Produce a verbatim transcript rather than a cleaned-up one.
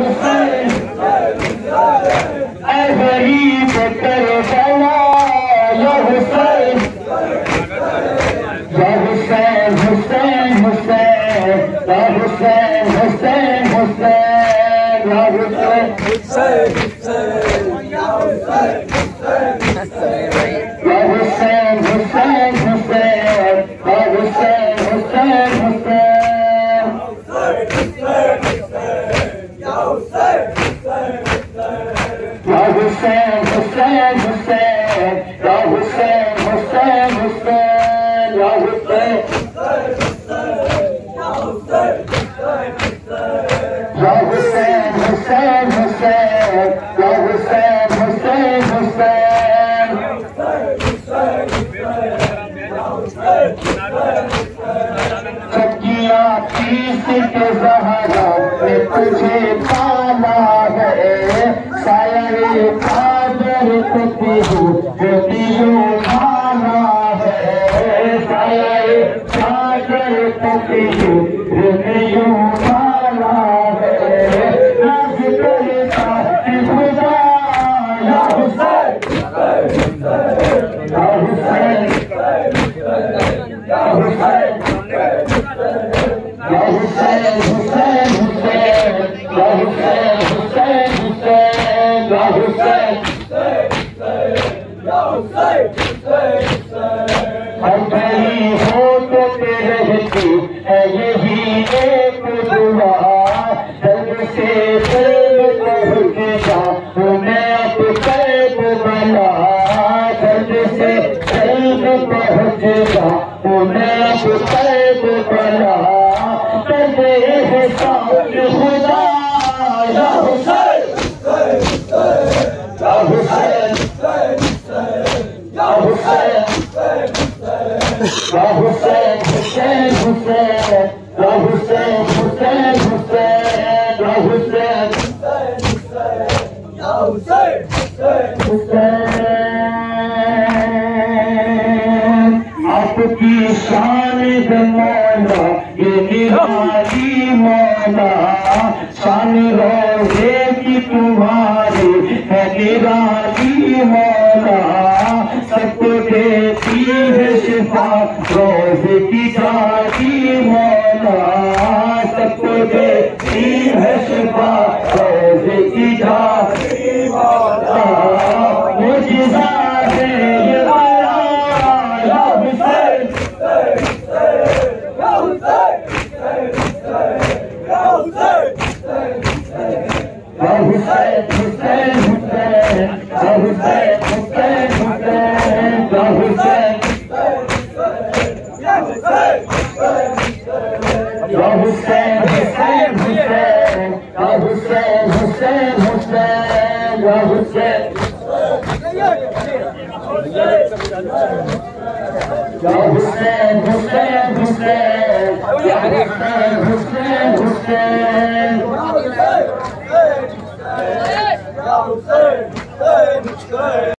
हुसैन ऐ गरीब करबला या हुसैन या हुसैन हुसैन हुसैन या हुसैन हुसैन हुसैन या हुसैन हुसैन या हुसैन या हुसैन हुसैन हुसैन या हुसैन हुसैन हुसैन या हुसैन या हुसैन हुसैन हुसैन या हुसैन हुसैन हुसैन या हुसैन या हुसैन हुसैन हुसैन या हुसैन हुसैन हुसैन चक्कियाँ पीस के ज़हरा ने तुझे पाला है साया कादर को पीहू जो दियो खाना है साया कादर को पीहू जो दियो खाना है नाज़ करता है खुदा या हुसैन या हुसैन या हुसैन या हुसैन हुसैन हुसैन या हुसैन हुसैन हुसैन या हुसैन या हुसैन हर घड़ी होते रहती है यही एक दुआ दर्द से दर्द पहुँच जा मैं तो कैद बना दर्द से दर्द पहुँच जा मैं तो कैद बना दर्द एहसास खुदा या हुसैन या हुसैन या हुसैन या हुसैन हुसैन हुसैन या हुसैन हुसैन हुसैन या हुसैन या हुसैन हुसैन आपकी शान है मौला ये निराली मौला शान रोज़े की तुम्हारी है निराली मौला सबको देती है शिफा रोज़े की जाती मौला सबको देती है शिफा रोज़े की जाती मौला मुझे है ये बला या हुसैन या हुसैन या हुसैन या हुसैन हुसैन हुसैन या हुसैन हुसैन हुसैन या हुसैन या हुसैन या हुसैन हुसैन हुसैन या हुसैन हुसैन हुसैन या हुसैन या हुसैन हुसैन हुसैन या हुसैन हुसैन हुसैन या हुसैन